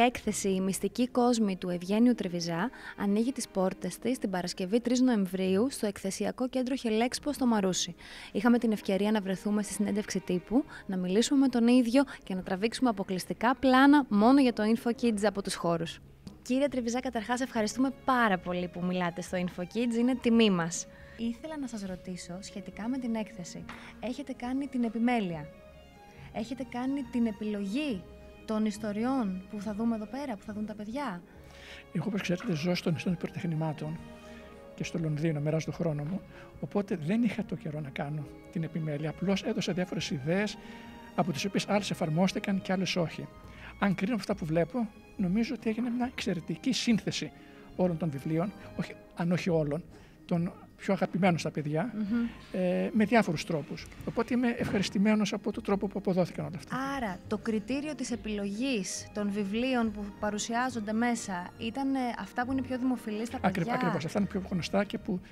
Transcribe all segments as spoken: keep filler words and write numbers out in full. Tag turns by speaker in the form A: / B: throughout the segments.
A: έκθεση «Η μυστική κόσμη» του Ευγένιου Τριβιζά ανοίγει τις πόρτες της την Παρασκευή τρεις Νοεμβρίου στο εκθεσιακό κέντρο Χελέξπο στο Μαρούσι. Είχαμε την ευκαιρία να βρεθούμε στη συνέντευξη τύπου, να μιλήσουμε με τον ίδιο και να τραβήξουμε αποκλειστικά πλάνα μόνο για το InfoKids από τους χώρους. Κύριε Τριβιζά, καταρχάς ευχαριστούμε πάρα πολύ που μιλάτε στο InfoKids, είναι τιμή μας. Ήθελα να σας ρωτήσω σχετικά με την έκθεση. Έχετε κάνει την επιμέλεια, έχετε κάνει την επιλογή των ιστοριών που θα δούμε εδώ πέρα, που θα δουν τα παιδιά?
B: Εγώ, όπως ξέρετε, ζω στον Ινστιτούτο Πυροτεχνημάτων και στο Λονδίνο, μοιράζω τον χρόνο μου, οπότε δεν είχα το καιρό να κάνω την επιμέλεια. Απλώς έδωσα διάφορες ιδέες, από τις οποίες άλλες εφαρμόστηκαν και άλλες όχι. Αν κρίνω από αυτά που βλέπω, νομίζω ότι έγινε μια εξαιρετική σύνθεση όλων των βιβλίων, όχι, αν όχι όλων, των πιο αγαπημένων στα παιδιά, mm-hmm. ε, με διάφορους τρόπους. Οπότε είμαι ευχαριστημένος από τον τρόπο που αποδόθηκαν όλα αυτά.
A: Άρα, το κριτήριο της επιλογής των βιβλίων που παρουσιάζονται μέσα ήταν αυτά που είναι πιο δημοφιλή στα παιδιά.
B: Ακριβώς, ακριβώς. Αυτά είναι πιο γνωστά και που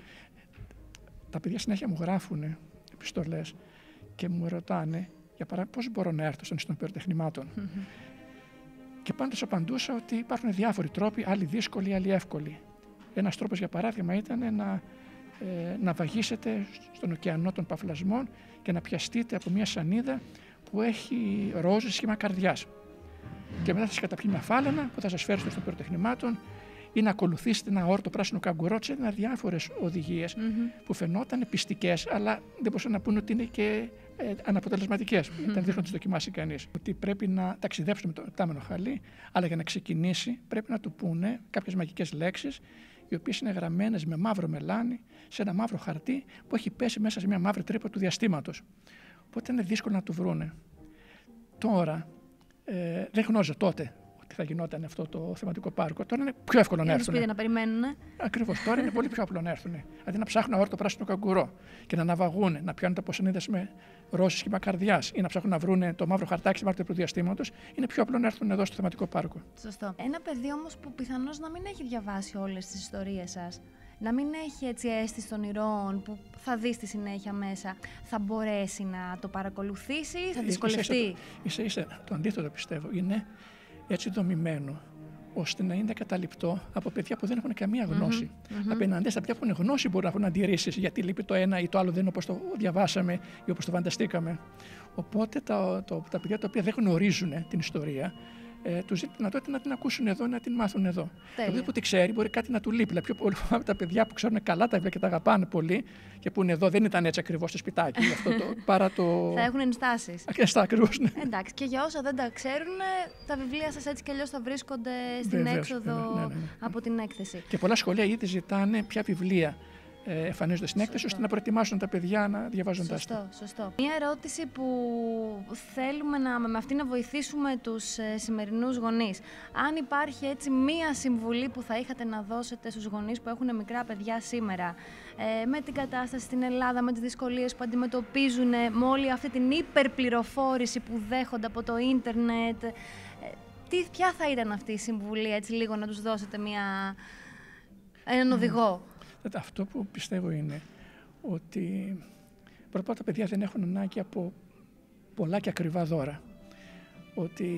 B: τα παιδιά συνέχεια μου γράφουν επιστολές και μου ρωτάνε, για παράδειγμα, πώς μπορώ να έρθω στον Ινστιτούτο Πυροτεχνημάτων. Mm-hmm. Και πάντως απαντούσα ότι υπάρχουν διάφοροι τρόποι, άλλοι δύσκολοι, άλλοι εύκολοι. Ένας τρόπος, για παράδειγμα, ήταν να, ε, να βαγίσετε στον ωκεανό των παυλασμών και να πιαστείτε από μια σανίδα που έχει ρόζες σχήμα καρδιάς. Και μετά θα σας καταπιεί μια φάλαινα που θα σας φέρει στο Ινστιτούτο Πυροτεχνημάτων ή να ακολουθήσετε ένα όρτο πράσινο καγκουρό. Έδιναν διάφορες οδηγίες mm-hmm. που φαινόταν πιστικές, αλλά δεν μπορούσαν να πούνε ότι είναι και ε, αναποτελεσματικές. Mm-hmm. Ήταν δύσκολο να τις δοκιμάσει κανείς. Ότι πρέπει να ταξιδέψουμε με το πτάμενο χαλί, αλλά για να ξεκινήσει πρέπει να του πούνε κάποιες μαγικές λέξεις, οι οποίες είναι γραμμένες με μαύρο μελάνι σε ένα μαύρο χαρτί που έχει πέσει μέσα σε μια μαύρη τρύπα του διαστήματος. Οπότε είναι δύσκολο να του βρούνε. Τώρα, ε, δεν γνώριζα τότε ότι θα γινόταν αυτό το θεματικό πάρκο. Τώρα είναι πιο εύκολο να έρθουν.
A: Σπίτι να περιμένουν.
B: Ακριβώς. Τώρα είναι πολύ πιο απλό να έρθουν. Αντί να ψάχνουν όρτο πράσινο καγκουρό και να ναυαγούν, να πιάνουν τα ποσονίδες με ρόζι σχήμα καρδιάς ή να ψάχνουν να βρουν το μαύρο χαρτάκι στη μαύρη του διαστήματος, είναι πιο απλό να έρθουν εδώ στο θεματικό πάρκο.
A: Σωστό. Ένα παιδί όμως που πιθανώς να μην έχει διαβάσει όλες τις ιστορίες σας, να μην έχει έτσι αίσθηση των ηρώων που θα δει στη συνέχεια μέσα, θα μπορέσει να το παρακολουθήσει, θα δυσκολευτεί?
B: Ίσα ίσα το αντίθετο πιστεύω. Είναι έτσι δομημένο ώστε να είναι καταληπτό από παιδιά που δεν έχουν καμία γνώση. Mm-hmm. Απέναντι στα παιδιά που έχουν γνώση μπορούν να έχουν αντιρρήσεις γιατί λείπει το ένα ή το άλλο δεν είναι όπως το διαβάσαμε ή όπως το φανταστήκαμε. Οπότε τα, το, τα παιδιά τα οποία δεν γνωρίζουν την ιστορία, Ε, τους δίνει τη δυνατότητα να την ακούσουν εδώ, να την μάθουν εδώ. Το παιδί που τη ξέρει μπορεί κάτι να του λείπει. Δηλαδή, πιο πολύ από τα παιδιά που ξέρουν καλά τα βιβλία και τα αγαπάνε πολύ και που είναι εδώ, δεν ήταν έτσι ακριβώς στο σπιτάκι. Αυτό το, παρά το...
A: Θα έχουν ενστάσεις.
B: Ενστάσεις, ακριβώς. Ναι.
A: Εντάξει, και για όσα δεν τα ξέρουν, τα βιβλία σας έτσι κι αλλιώς θα βρίσκονται στην
B: Βεβαίως,
A: έξοδο
B: ναι, ναι, ναι, ναι.
A: από την έκθεση.
B: Και πολλά σχολεία ήδη ζητάνε ποια βιβλία εμφανίζονται στην έκθεση, ώστε να προετοιμάσουν τα παιδιά να διαβάζοντας τα.
A: Σωστό, σωστό. Μία ερώτηση που θέλουμε να, με αυτή να βοηθήσουμε τους ε, σημερινούς γονείς. Αν υπάρχει έτσι μία συμβουλή που θα είχατε να δώσετε στους γονείς που έχουν μικρά παιδιά σήμερα, ε, με την κατάσταση στην Ελλάδα, με τις δυσκολίες που αντιμετωπίζουν, με όλη αυτή την υπερπληροφόρηση που δέχονται από το ίντερνετ, ε, τι, ποια θα ήταν αυτή η συμβουλή, έτσι λίγο να τους δώσετε μία, έναν οδηγό?
B: Αυτό που πιστεύω είναι ότι πρώτα τα παιδιά δεν έχουν ανάγκη από πολλά και ακριβά δώρα. Ότι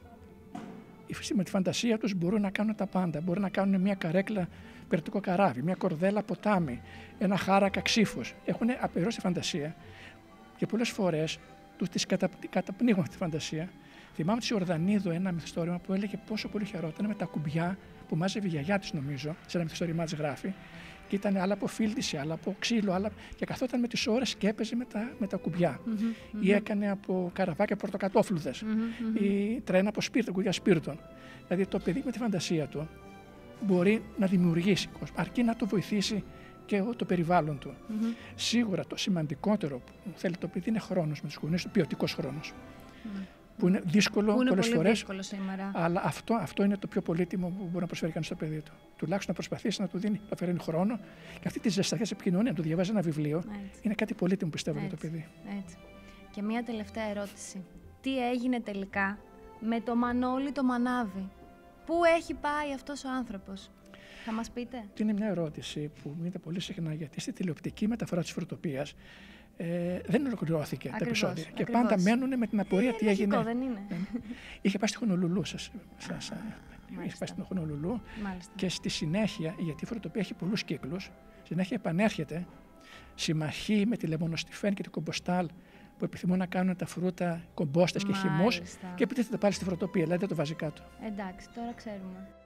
B: με τη φαντασία τους μπορούν να κάνουν τα πάντα. Μπορούν να κάνουν μια καρέκλα περτικό καράβι, μια κορδέλα ποτάμι, ένα χάρακα ξύφος. Έχουν απειρώση φαντασία και πολλές φορές τους τις κατα... καταπνίγουν αυτή τη φαντασία. Θυμάμαι τη Ιορδανίδου ένα μυθιστόρημα που έλεγε πόσο πολύ χαιρόταν με τα κουμπιά που μάζευε η γιαγιά της, νομίζω, σε ένα μυθιστόρημά της γράφει. Και ήταν άλλα από φίλτιση, άλλα από ξύλο, άλλα... και καθόταν με τις ώρες και έπαιζε με τα, με τα κουμπιά. Mm-hmm, ή έκανε από καραβάκια πορτοκατόφλουδες, mm-hmm, ή τρένα από σπίρτο, κουμπιά σπίρτων. Δηλαδή το παιδί με τη φαντασία του μπορεί να δημιουργήσει κόσμο, αρκεί να το βοηθήσει και το περιβάλλον του. Mm-hmm. Σίγουρα το σημαντικότερο που θέλει το παιδί είναι χρόνος με τους γονείς του, ποιοτικός χρόνος. Mm-hmm. Που είναι δύσκολο πολλές φορές, αλλά αυτό, αυτό είναι το πιο πολύτιμο που μπορεί να προσφέρει κανείς στο παιδί του. Τουλάχιστον να προσπαθήσει να του δίνει, να φέρνει χρόνο και αυτή τη ζεσταθιά επικοινωνία, να του διαβάζει ένα βιβλίο, έτσι. Είναι κάτι πολύτιμο πιστεύω έτσι, για το παιδί.
A: Έτσι. Και μία τελευταία ερώτηση. Τι έγινε τελικά με το Μανώλη το Μανάβη? Πού έχει πάει αυτός ο άνθρωπος? Θα μας πείτε?
B: Είναι μια ερώτηση που γίνεται πολύ συχνά, γιατί στη τηλεοπτική μεταφορά της Φρουτοπίας ε, δεν ολοκληρώθηκε τα επεισόδια.
A: Ακριβώς.
B: Και πάντα μένουν με την απορία τι έγινε.
A: Λογικό, δεν είναι.
B: Είχε πάει στη Χονολουλού. Σας, σας, είχε πάει στην Χονολουλού. Και στη συνέχεια, γιατί η φρουτοπία έχει πολλούς κύκλους, συνέχεια επανέρχεται. Συμμαχεί με τη Λεμονοστιφέν και την Κομποστάλ που επιθυμούν να κάνουν τα φρούτα κομπόστες και χυμούς και επιτίθεται πάλι στη φρουτοπία, δηλαδή δεν το βάζει κάτω.
A: Εντάξει, τώρα ξέρουμε.